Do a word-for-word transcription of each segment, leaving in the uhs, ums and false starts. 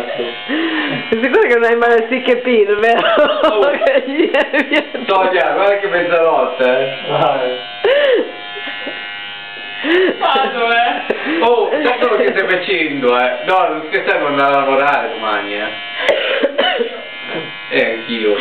Sicuro che non hai mai il sicchepino, vero? Oh. Che gli viene. Sonia, guarda che mezzanotte, eh. Vai. Vado, eh. Oh, sai quello che stai facendo, eh? No, non scherzare, non andare a lavorare domani, eh. Eh, anch'io.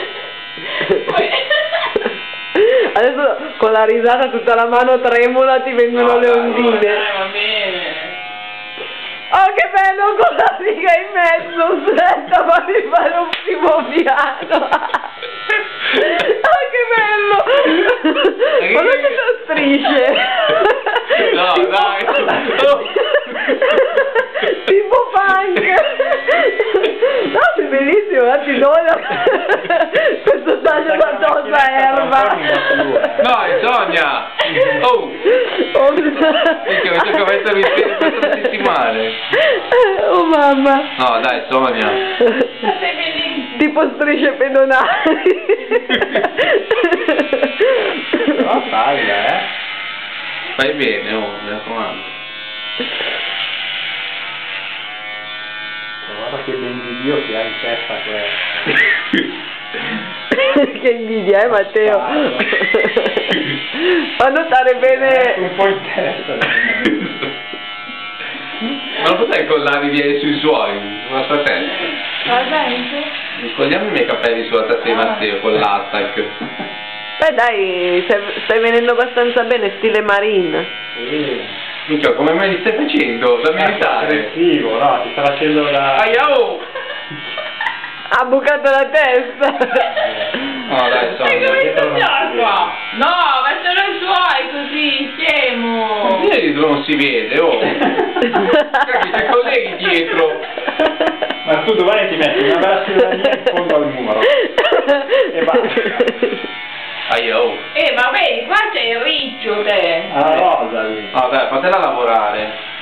Adesso con la risata tutta la mano tremola ti vengono No, le dai, ondine. Dai, va bene. Oh, che bello con la riga in mezzo, aspetta, fammi fare un primo piano. Oh, che bello. Guardate le strisce. No, dai. Oh. Tipo punk. No, è bellissimo, guarda, ti dona questo taglio da tosa erba. No, è Sonia. Oh. Oh, Minchia, mi tocca mettermi in piedi questa settimana. oh mamma. No, dai, Sonia. Sei bellissimo. Tipo strisce pedonali. No, taglia, eh. Fai bene, oh, mi raccomando. Guarda che ben di Dio che ha in testa questo. Che invidia, eh Matteo? Fa notare bene. Un po' in testa. Ma non potrei collarli via sui suoi, sulla sua testa. Va bene. Cogliamo i miei capelli sulla testa di Matteo con l'attack. Beh dai, stai, stai venendo abbastanza bene, stile marine. Sì. Minchia, come mai li stai facendo? Da militare. Aggressivo, no, ti sta facendo da... Aia, oh! Ha bucato la testa. No, dai, E Sonia. come sta qua? No, facciano i suoi così, scemo. Perché dietro non si vede, oh! Cacchio, c'è colleghi dietro! Ma tu domani ti metti una bella scrivania in fondo al muro. E basta. Aia, oh! Eh, ma vedi, qua c'è il riccio, te. Alla rosa lì. No, dai, fatela lavorare.